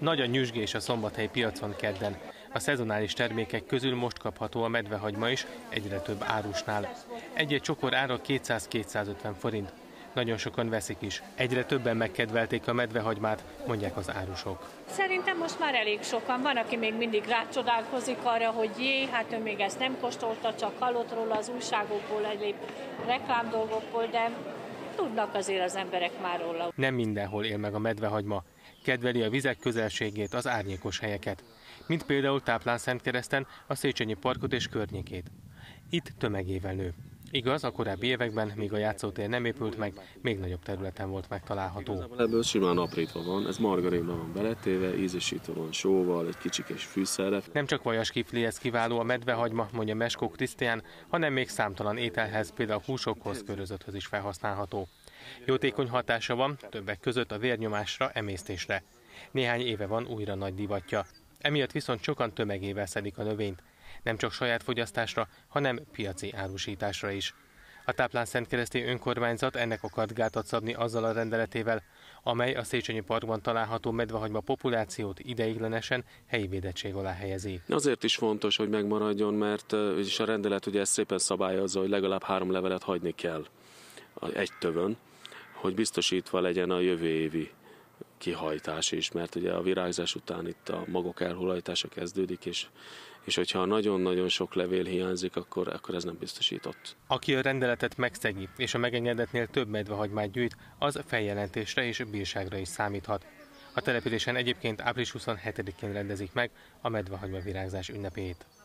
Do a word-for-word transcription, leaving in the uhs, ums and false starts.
Nagy a nyüzsgés a szombathelyi piacon kedden. A szezonális termékek közül most kapható a medvehagyma is, egyre több árusnál. Egy-egy csokor ára kétszáz-kétszázötven forint. Nagyon sokan veszik is. Egyre többen megkedvelték a medvehagymát, mondják az árusok. Szerintem most már elég sokan. Van, aki még mindig rácsodálkozik arra, hogy jé, hát ő még ezt nem kóstolta, csak hallott róla az újságokból, egyéb reklámdolgokból, de tudnak azért az emberek már róla. Nem mindenhol él meg a medvehagyma. Kedveli a vizek közelségét, az árnyékos helyeket. Mint például Táplán-Szentkereszten, a Széchenyi parkot és környékét. Itt tömegével nő. Igaz, a korábbi években, míg a játszótér nem épült meg, még nagyobb területen volt megtalálható. Igazából ebből simán aprítva van, ez margarinban van beletéve, ízesítő van sóval, egy kicsikés fűszerrel. Nem csak vajas kiflihez kiváló a medvehagyma, mondja Meskó Krisztián, hanem még számtalan ételhez, például húsokhoz, körözöthöz is felhasználható. Jótékony hatása van, többek között a vérnyomásra, emésztésre. Néhány éve van újra nagy divatja. Emiatt viszont sokan tömegével szedik a növényt. Nem csak saját fogyasztásra, hanem piaci árusításra is. A Táplán-Szentkereszti önkormányzat ennek akart gátat szabni azzal a rendeletével, amely a Széchenyi parkban található medvehagyma populációt ideiglenesen helyi védettség alá helyezi. Azért is fontos, hogy megmaradjon, mert és a rendelet ugye ezt szépen szabályozza, hogy legalább három levelet hagyni kell egy tövön, hogy biztosítva legyen a jövő évi kihajtás is, mert ugye a virágzás után itt a magok elhullajtása kezdődik, és, és hogyha nagyon-nagyon sok levél hiányzik, akkor, akkor ez nem biztosított. Aki a rendeletet megszegi, és a megengedetnél több medvehagymát gyűjt, az feljelentésre és bírságra is számíthat. A településen egyébként április huszonhetedikén rendezik meg a medvehagyma virágzás ünnepét.